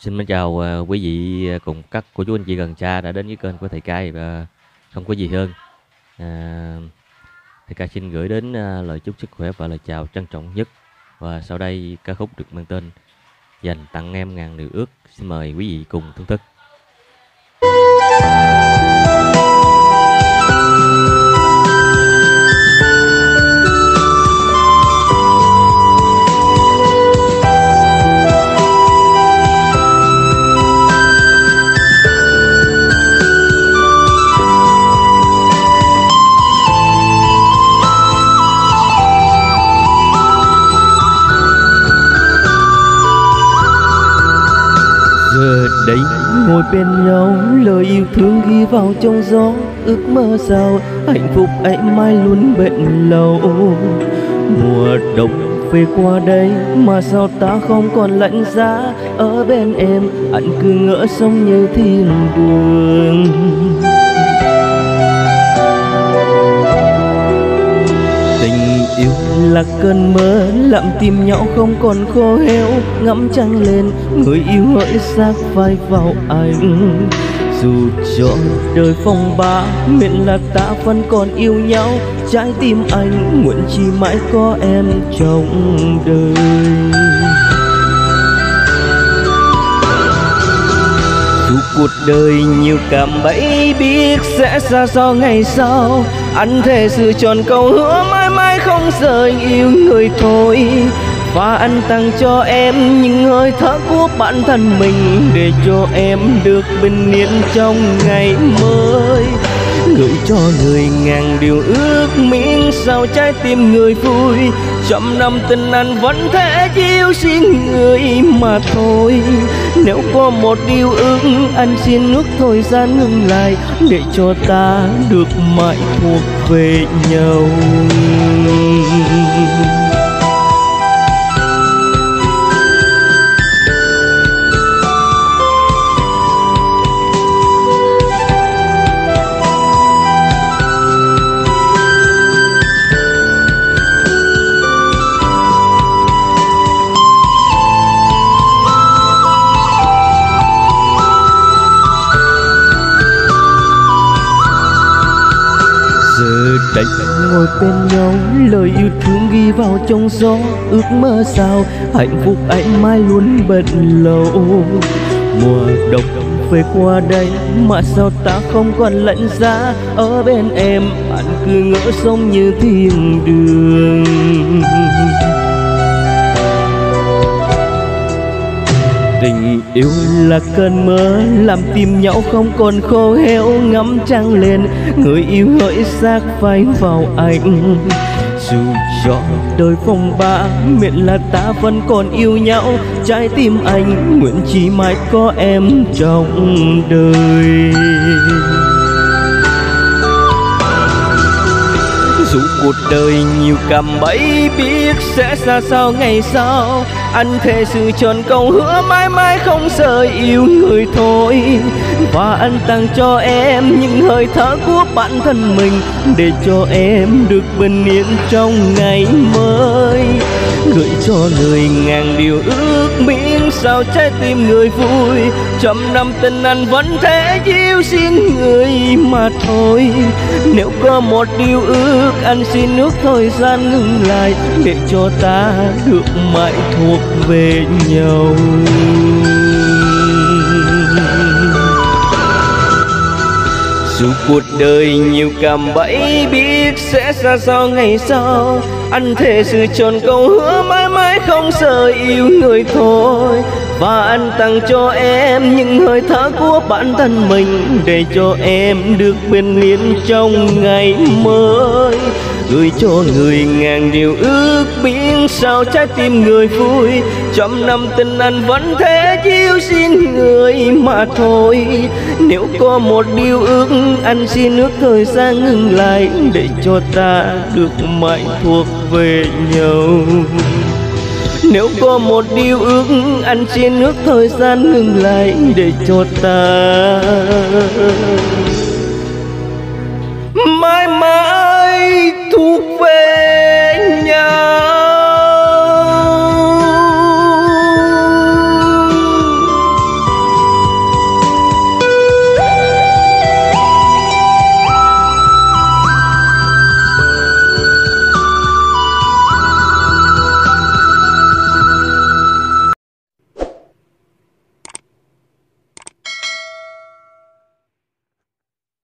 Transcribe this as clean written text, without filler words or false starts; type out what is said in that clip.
Xin mến chào quý vị cùng các cô chú anh chị gần xa đã đến với kênh của thầy Cai, và không có gì hơn thầy Cai xin gửi đến lời chúc sức khỏe và lời chào trân trọng nhất. Và sau đây ca khúc được mang tên Dành Tặng Em Ngàn Điều Ước. Xin mời quý vị cùng thưởng thức. Giờ đây ngồi bên nhau, lời yêu thương ghi vào trong gió. Ước mơ sao hạnh phúc ấy mai luôn bền lâu. Mùa đông về qua đây mà sao ta không còn lạnh giá. Ở bên em anh cứ ngỡ sống như thiên đường. Tình yêu là cơn mơ làm tim nhau không còn khô héo. Ngắm trăng lên người yêu hỡi xác vai vào anh. Dù cho đời phong ba miễn là ta vẫn còn yêu nhau. Trái tim anh nguyện chỉ mãi có em trong đời. Dù cuộc đời nhiều cạm bẫy biết sẽ xa xôi ngày sau, anh thề sự tròn câu hứa mãi mãi không rời yêu người thôi. Và anh tặng cho em những hơi thở của bản thân mình, để cho em được bình yên trong ngày mới. Gửi cho người ngàn điều ước miễn sao trái tim người vui. Trăm năm tình anh vẫn thế chiếu xin người mà thôi. Nếu có một điều ước anh xin ước thời gian ngừng lại, để cho ta được mãi thuộc về nhau. Đây ngồi bên nhau, lời yêu thương ghi vào trong gió. Ước mơ sao hạnh phúc anh mai luôn bền lâu. Mùa đông về qua đây mà sao ta không còn lạnh giá. Ở bên em anh cứ ngỡ sống như thiên đường. Tình yêu là cơn mơ làm tim nhau không còn khô héo. Ngắm trăng lên người yêu hỡi xác vai vào anh. Dù cho đời phong ba miễn là ta vẫn còn yêu nhau. Trái tim anh nguyện chỉ mãi có em trong đời. Dù cuộc đời nhiều cạm bẫy biết sẽ xa sao ngày sau, anh thề sự tròn câu hứa mãi mãi không rời yêu người thôi. Và anh tặng cho em những hơi thở của bản thân mình, để cho em được bình yên trong ngày mới. Gửi cho người ngàn điều ước miễn sao trái tim người vui. Trăm năm tình anh vẫn thế chiếu xin người mà thôi. Nếu có một điều ước anh xin ước thời gian ngừng lại, để cho ta được mãi thuộc về nhau. Dù cuộc đời nhiều cạm bẫy biết sẽ xa xôi ngày sau, anh thề sự tròn câu hứa mãi mãi không rời yêu người thôi. Và anh tặng cho em những hơi thở của bản thân mình, để cho em được bình yên trong ngày mới. Gửi cho người ngàn điều ước miễn sao trái tim người vui. Trăm năm tình anh vẫn thế chiếu xin người mà thôi. Nếu có một điều ước anh xin ước thời gian ngừng lại, để cho ta được mãi thuộc về nhau. Nếu có một điều ước anh xin ước thời gian ngừng lại, để cho ta mãi mãi